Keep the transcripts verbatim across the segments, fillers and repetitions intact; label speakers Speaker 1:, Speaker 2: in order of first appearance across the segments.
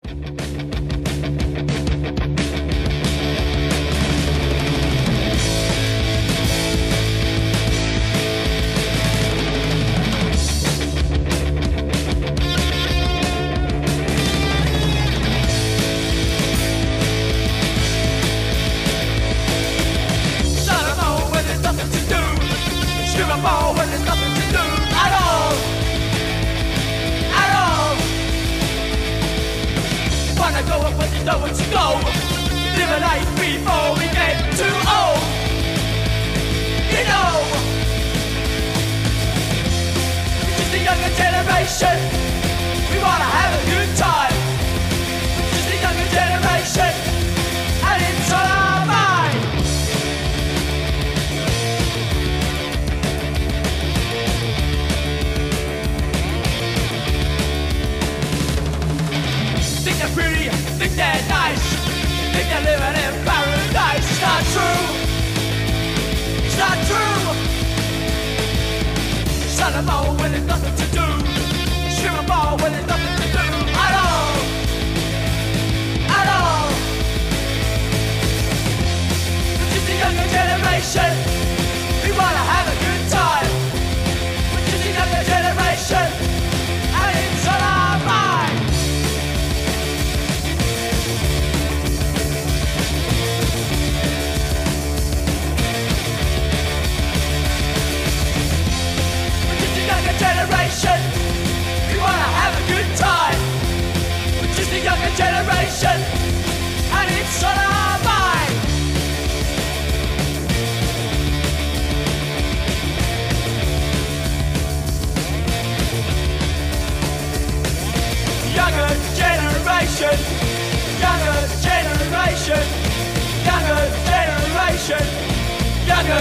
Speaker 1: Ball when there's nothing to do at all, at all. Wanna go up but you know where to go. Live a life before we get too old. You know, it's just the younger generation. We wanna have a good time. It's just the younger generation, and it's all our mind. Think they're pretty, think they're nice, think they're living in paradise. It's not true, it's not true. Shut them all when there's nothing to do. Stream them all when there's nothing to do at all, at all. We're just a younger generation, we wanna have a good time. We're just a younger generation, and it's on our mind. Generation, we wanna have a good time. We're just a younger generation, and it's on our mind. Younger generation, younger generation, younger generation, younger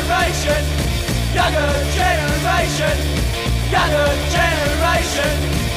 Speaker 1: generation, younger generation. Younger generation.